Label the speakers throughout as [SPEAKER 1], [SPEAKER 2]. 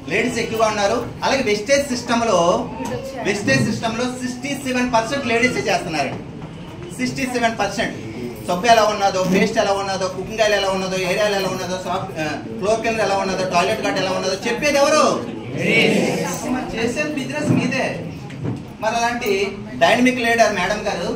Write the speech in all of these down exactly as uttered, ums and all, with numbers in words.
[SPEAKER 1] Ladies ఎక్కువగా ఉన్నారు. అలాగే వెస్టేజ్ సిస్టంలో వెస్టేజ్ సిస్టంలో సిక్స్టీ సెవెన్ పర్సెంట్ లేడీసే చేస్తున్నారండి. సిక్స్టీ సెవెన్ పర్సెంట్ సబ్బు ఎలా ఉన్నదో, పేస్ట్ ఎలా ఉన్నదో, కుకింగ్ ఆయిల్ ఎలా ఉన్నదో, ఏరియాలు ఎలా ఉన్నదో, సాఫ్ట్ ఫ్లోర్ క్లీనర్ ఎలా ఉన్నదో, టాయిలెట్ గార్డ్ ఎలా ఉన్నదో చెప్పేది ఎవరు? చేసేది బిజినెస్ మీదే. మరి అలాంటి డైనమిక్ లీడర్ మేడం గారు,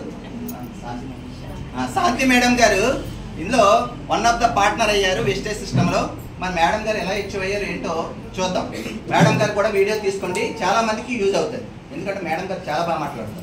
[SPEAKER 1] శాంతి మేడం గారు ఇందులో వన్ ఆఫ్ ద పార్ట్నర్ అయ్యారు వెస్టేజ్ సిస్టంలో. మరి మేడం గారు ఎలా ఇచ్చి అయ్యారు ఏంటో చూద్దాం. మేడం గారు కూడా వీడియో తీసుకోండి, చాలా మందికి యూజ్ అవుతుంది. ఎందుకంటే మేడం గారు చాలా బాగా మాట్లాడుతారు.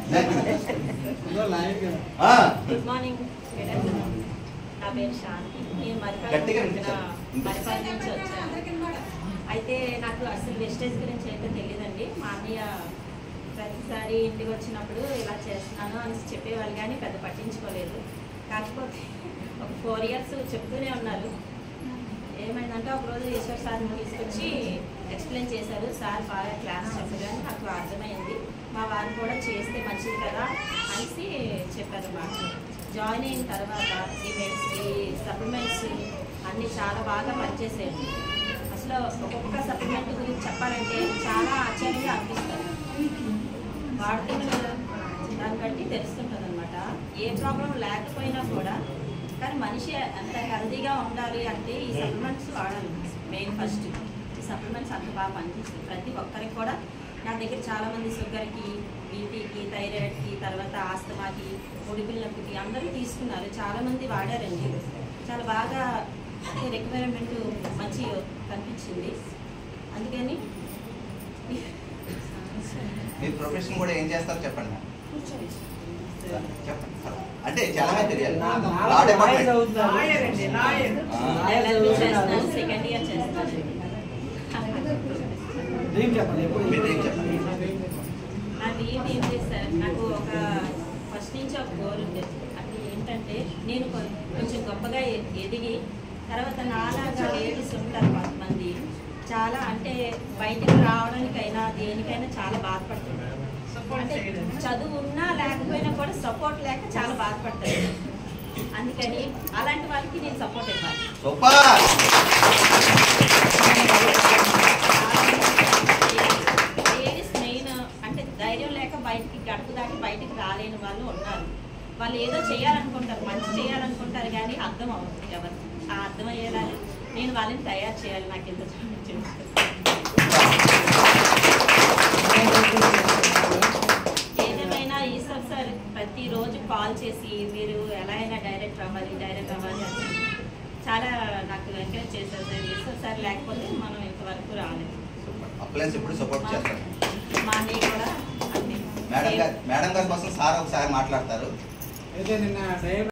[SPEAKER 2] Good morning. నా పేరు శాంతి. నేను మరిపాల నుంచి వచ్చాను. అయితే నాకు అసలు వెస్టేజ్ గురించి అయితే తెలియదండి. మా అన్నయ్య ప్రతిసారి ఇంటికి వచ్చినప్పుడు ఇలా చేస్తున్నాను అని చెప్పేవాళ్ళు, కానీ పెద్ద పట్టించుకోలేదు. కాకపోతే ఒక ఫోర్ ఇయర్స్ చెప్తూనే ఉన్నారు. ఏమైందంటే ఒకరోజు ఈశ్వర్ సార్ని తీసుకొచ్చి ఎక్స్ప్లెయిన్ చేశారు. సార్ బాగా క్లాస్ చెప్పగానే నాకు అర్థమైంది. మా వారు కూడా చేస్తే మంచిది కదా అనేసి చెప్పారు. మాకు జాయిన్ అయిన తర్వాత ఈ మెడ్స్ ఈ సప్లిమెంట్స్ అన్నీ చాలా బాగా పనిచేసాయి. అసలు ఒక్కొక్క సప్లిమెంట్ గురించి చెప్పాలంటే చాలా ఆశ్చర్యంగా అనిపిస్తుంది. వాడుతున్న దాన్ని బట్టి తెలుస్తుంటుంది అనమాట. ఏ ప్రాబ్లం లేకపోయినా కూడా, కానీ మనిషి అంత హెల్తీగా ఉండాలి అంటే ఈ సప్లిమెంట్స్ వాడాలి. మెయిన్ ఫస్ట్ ఈ సప్లిమెంట్స్ అంత బాగా పనిచేస్తుంది ప్రతి ఒక్కరికి కూడా. నా దగ్గర చాలామంది షుగర్కి, బీపీకి, థైరాయిడ్కి, తర్వాత ఆస్తమాకి, ఒడిపిల్ నొప్పికి అందరూ తీసుకున్నారు. చాలామంది వాడారండి. చాలా బాగా రిక్వైర్మెంట్ మంచి కనిపించింది. అందుకని
[SPEAKER 1] మీ ప్రొఫెషన్ కూడా ఏం చేస్తారో చెప్పండి. చెప్పండి అంటే చాలా మంది తెలియాలి.
[SPEAKER 2] సెకండ్ ఇయర్ చేస్తాను. నాకు ఏంటి ఏం చేస్తారు, నాకు ఒక ఫస్ట్ నుంచి ఒక గోల్ ఉండేది. అది ఏంటంటే నేను కొంచెం గొప్పగా ఎదిగి తర్వాత నాలాగా లేడీస్ ఉంటారు కొంతమంది, చాలా అంటే బయటకు రావడానికైనా దేనికైనా చాలా బాధపడుతున్నారు. అంటే చదువు ఉన్నా లేకపోయినా కూడా సపోర్ట్ లేక చాలా బాధపడతారు. అందుకని అలాంటి వాళ్ళకి నేను సపోర్ట్ ఇవ్వాలి. లేడీస్ మెయిన్ అంటే ధైర్యం లేక బయటికి గడుపు దాటి బయటికి రాలేని వాళ్ళు ఉన్నారు. వాళ్ళు ఏదో చేయాలనుకుంటారు, మంచి చేయాలనుకుంటారు, కానీ అర్థం అవుతుంది ఎవరు. ఆ అర్థం అయ్యేలా నేను వాళ్ళని తయారు చేయాలి. నాకు ఎంత ఏదేమైనా ఈశ్వర్ సార్ ప్రతిరోజు కాల్ చేసి మీరు ఎలా అయినా డైరెక్ట్ అవ్వాలి డైరెక్ట్ అవ్వాలి అని చాలా నాకు ఎంకరేజ్ చేశారు సార్. ఈశ్వర్ సార్ లేకపోతే మనం ఇంతవరకు రాలేదు. మా అన్నయ్య కూడా
[SPEAKER 1] మేడం గారి కోసం సార్ ఒకసారి మాట్లాడతారు.